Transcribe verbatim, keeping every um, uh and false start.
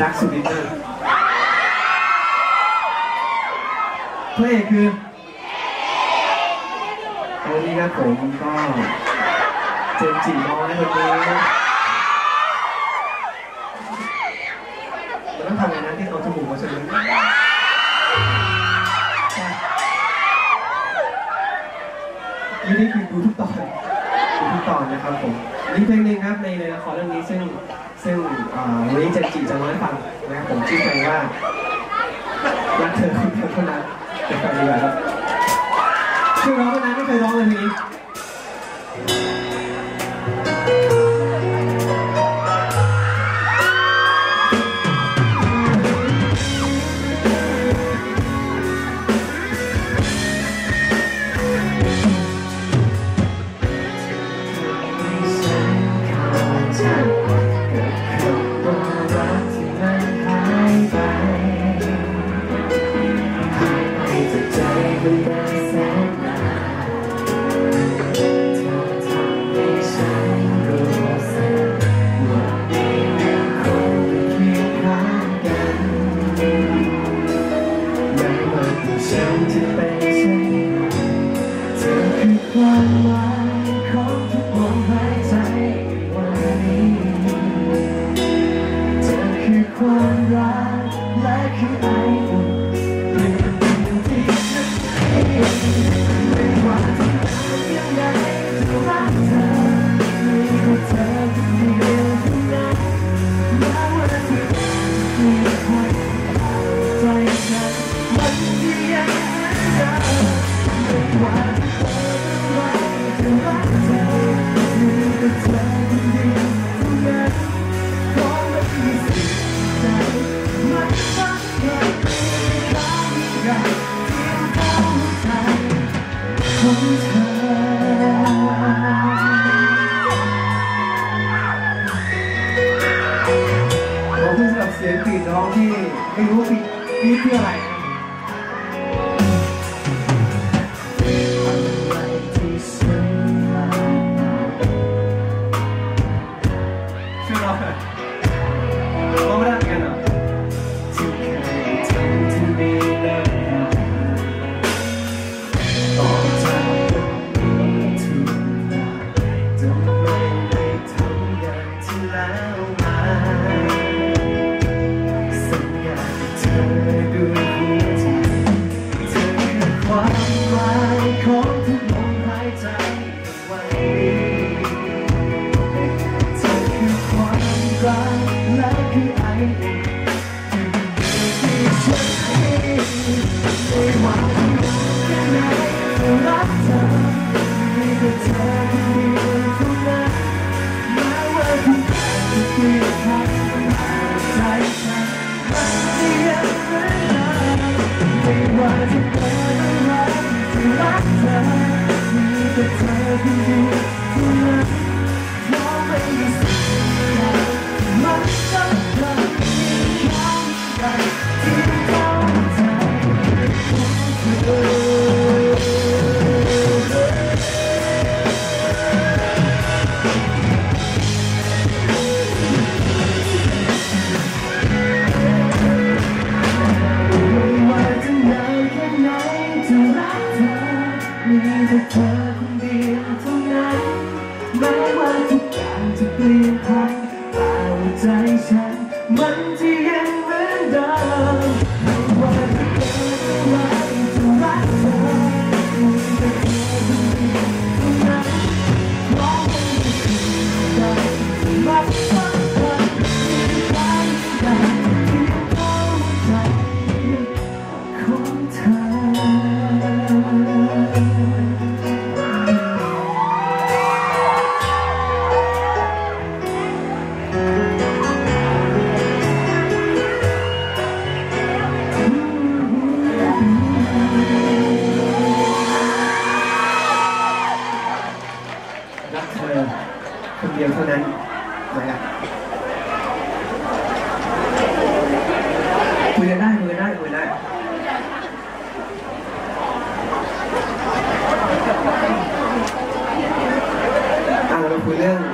รักสุดฤทธิ์มากพระเอกคือวันนี้ครับผมก็เจมส์จิน้อยคนนี้เราต้องทำไงนะที่เอาจมูกมาใช่ไหมนี่นี่คือดูทุกตอนดูทุกตอนนะครับผมนี่เพลงหนึ่งครับในในละครเรื่องนี้ซึ่งซึ่งวันนี้เจมส์จิจะร้องให้ฟังนะครับผมชื่อเพลงว่ารักเธอคนเดียวเท่านั้นเป็นการดีกว่าครับชื่อร้องมานานไม่เคยร้องเลยทีนี้เสียงกรีดร้องที่ไม่รู้ปีนี้เพื่ออะไรช่วยร้องหน่อยร้องไม่ได้กันเหรอที่เคยทำที่ดีแล้วต่อจากนี้ถูกจะไม่ได้ทำอย่างที่แล้วมาของทุกลมหายใจไว้เธอคือความรักและคือไออุ่นที่ฉันไม่หวังแค่ไหนจะรักเธอมีแต่เธอคนเดียวเท่านั้นแม้ว่าทุกอย่างจะเปลี่ยนผ่านใจฉันมันจะยังเหมือนเดิมไม่ว่าจะเป็นอะไรรักเธอมีแต่เธอคนเดียวเท่านั้นเพราะไม่มีสิ่งใดมันสำคัญข้างใจที่เข้าใจเธอมีแต่เธอคนเดียวเท่านั้นแม้ว่าทุกอย่างจะเปลี่ยนผ่านแต่หัวใจฉันมันจะยังเหมือนเดิมไม่ว่าจะเป็นอะไรจะรักเธอมีแต่เธอคนเดียวเท่านั้นเพราะไม่มีสิ่งใดที่มันสำคัญที่ใครได้ที่เข้าใจของเธอรักเธอคนเดียวเท่านั้นนะครับคุยกันได้คุยกันได้คุยกันได้อ่ะเราคุยเรื่อง